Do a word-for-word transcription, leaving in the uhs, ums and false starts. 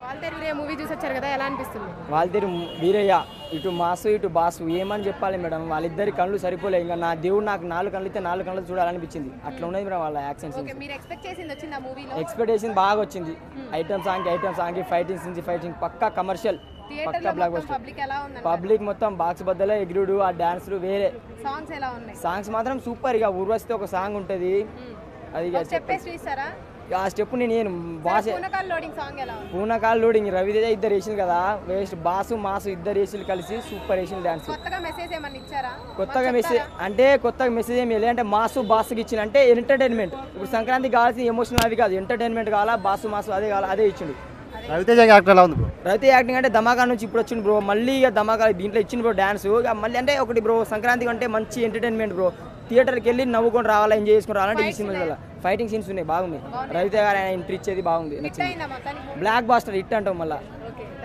Waltair Veeraiah movie చూసి వచ్చారు కదా, ఎలా అనిపిస్తుంది? వాల్తేరు వీరయ్య ఇటు మాసు ఇటు బాసు ఏమని చెప్పాలి మేడం, వాళ్ళిద్దరి కళ్ళు సరిపోలే. ఇంకా నా దేవుడు నాకు నాలుగు కళ్ళు ఇస్తే నాలుగు కళ్ళు చూడాలనిపించింది. అట్లా ఉన్నది మేడం వాళ్ళ యాక్షన్ సీన్స్. మీరు ఎక్స్పెక్ట్ చేసింది వచ్చింది ఆ మూవీలో? ఎక్స్పెక్టేషన్ బాగా వచ్చింది. Item song item song fighting scenes fighting పక్కా కమర్షియల్, పక్కా బ్లాక్ బస్టర్. పబ్లిక్ ఎలా ఉంది? పబ్లిక్ మొత్తం బాక్స్ బద్దలే ఎగురుడు, ఆ డాన్స్లు వేరే. సాంగ్స్ ఎలా ఉన్నాయి? సాంగ్స్ మాత్రం సూపర్. ఇక ఊర్వశితో ఒక సాంగ్ ఉంటుంది, అది చెప్పేసి చూసారా ఆ స్టెప్ ని నేను బాస్ పూనకాల్ లోడింగ్ సాంగ్ ఎలా ఉంది? పూనకాల్ లోడింగ్ రవితేజ ఇద్దరు వేసింది కదా, వేస్ట్ బాసు మాసు ఇద్దరు వేసి కలిసి సూపర్ వేసిన డాన్స్. కొత్తగా మెసేజ్ ఏమన్నా ఇచ్చారా? కొత్తగా మెసేజ్ అంటే కొత్తగా మెసేజ్ ఏమి లేదు అంటే మాసు బాసుకి ఇచ్చిన అంటే ఎంటర్టైన్మెంట్. ఇప్పుడు సంక్రాంతికి కావాల్సిన ఎమోషనల్ అవి కాదు, ఎంటర్టైన్మెంట్ కావాలా, బాసు మాసు అదే కావాలా, అదే ఇచ్చిండు. రవితేజ యాక్టర్ ఎలా ఉంది బ్రో? రవితేజ యాక్టింగ్ అంటే ధమాకా నుంచి ఇప్పుడు వచ్చింది బ్రో, మళ్ళీ ఇక ధమాకా దీంట్లో ఇచ్చింది బ్రో డాన్స్. ఇక మళ్ళీ అంటే ఒకటి బ్రో సంక్రాంతికి అంటే మంచి ఎంటర్టైన్మెంట్ బ్రో, థియేటర్కి వెళ్ళి నవ్వుకొని రావాలా, ఎంజాయ్ చేసుకుని రావాలంటే ఈ సినిమా ఫైటింగ్ సీన్స్ ఉన్నాయి బాగున్నాయి. రవితేజ గారు ఆయన ఎంట్రీ ఇచ్చేది బాగుంది, నచ్చింది. బ్లాక్ బాస్టర్ హిట్ అంటాం మళ్ళీ.